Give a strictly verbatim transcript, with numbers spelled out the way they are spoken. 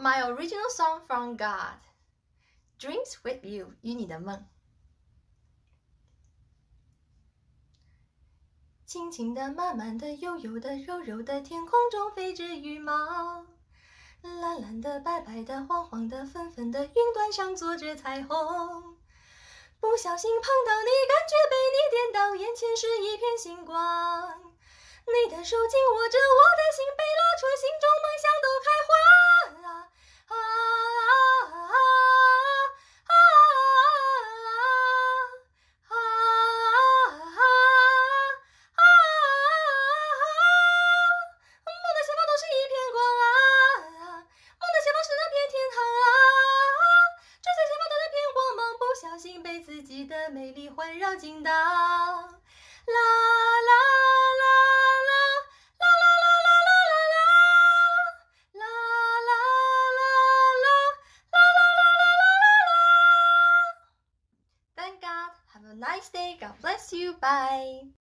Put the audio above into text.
My original song from God, Dreams with you 与你的梦。轻轻的、慢慢的、悠悠的、柔柔的，天空中飞着羽毛。蓝蓝的、白白的、黄黄的、粉粉的，云端上坐着彩虹。不小心碰到你，感觉被你电到，眼前是一片星光。你的手紧握着我的心，被拉扯，心中梦想都开花。啊啊啊啊啊啊啊啊！梦的前方都是一片光啊，梦的前方是那片天堂啊，追随前方的那片光芒，不小心被自己的美丽环绕进到。啦啦啦啦啦啦啦啦啦啦啦啦啦啦啦啦啦啦。Thank God. Have a nice day. God bless you. Bye.